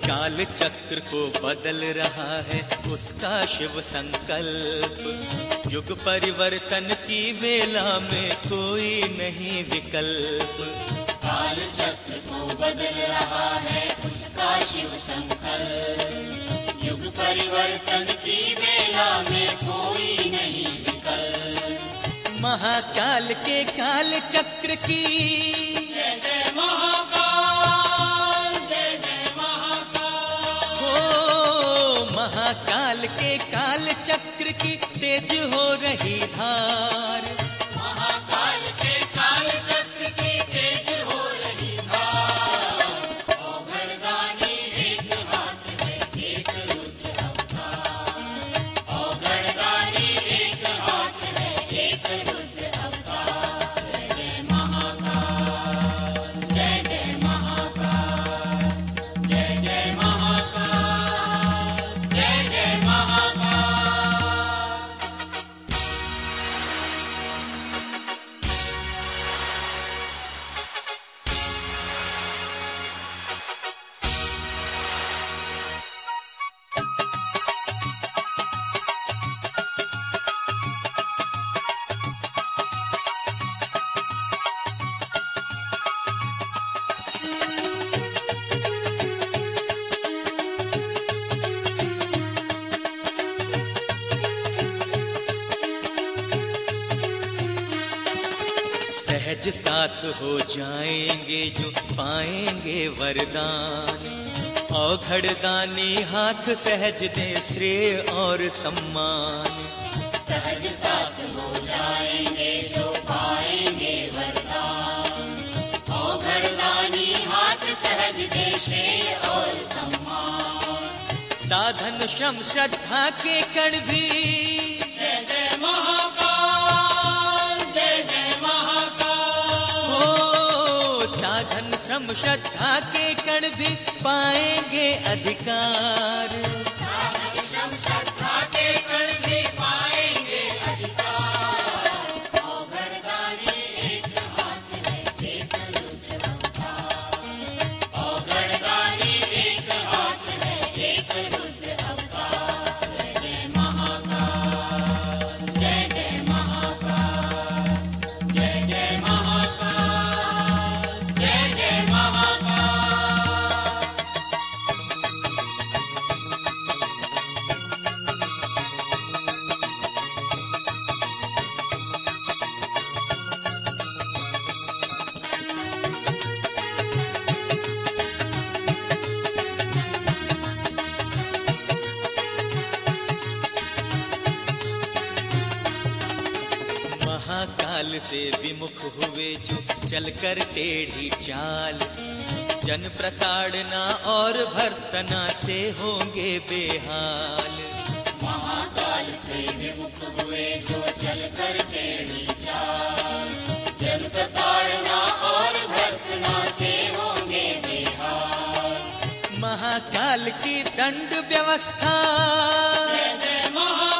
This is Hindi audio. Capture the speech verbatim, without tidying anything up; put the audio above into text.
काल चक्र को बदल रहा है उसका शिव संकल्प। युग परिवर्तन की वेला में कोई नहीं विकल्प। काल चक्र को बदल रहा है उसका शिव संकल्प। युग परिवर्तन की वेला में कोई नहीं विकल्प। महाकाल के काल चक्र की जय जय महाकाल, जय जय महाकाल। हो महाकाल के काल चक्र की तेज हो रही धार। महाकाल के काल चक्र की तेज हो रही धार। औघड़दानी एक हाथ है एक रुद्र अवतार। औघड़दानी एक हाथ है एक रुद्र अवतार। जय जय महाकाल, जय जय महाकाल, जय जय महाकाल, जय जय महाकाल। सहज साथ हो जाएंगे जो पाएंगे वरदान। औघड़दानी हाथ सहज दे श्रेय और सम्मान। सहज साथ हो जाएंगे जो पाएंगे वरदान। औघड़दानी हाथ सहज दे श्रेय और सम्मान। साधन श्रम श्रद्धा के कण भी जय जय महाकाल, जय जय महाकाल। हो साधन श्रम श्रद्धा के कण भी पाएंगे अधिकार। साधन श्रम श्रद्धा के कण भी पाएंगे अधिकार। औघड़दानी एक हाथ है एक रुद्र अवतार। औघड़दानी एक हाथ है एक रुद्र अवतार। जय जय महाकाल, जय जय महाकाल, जय जय महाकाल, जय जय महाकाल। महाकाल से विमुख हुए जो चलकर टेढ़ी चाल। जन प्रताड़ना और भर्त्सना से होंगे बेहाल। महाकाल से विमुख हुए जो चलकर टेढ़ी चाल। जन प्रताड़ना और भर्त्सना से होंगे बेहाल। महाकाल की दंड व्यवस्था जय जय महा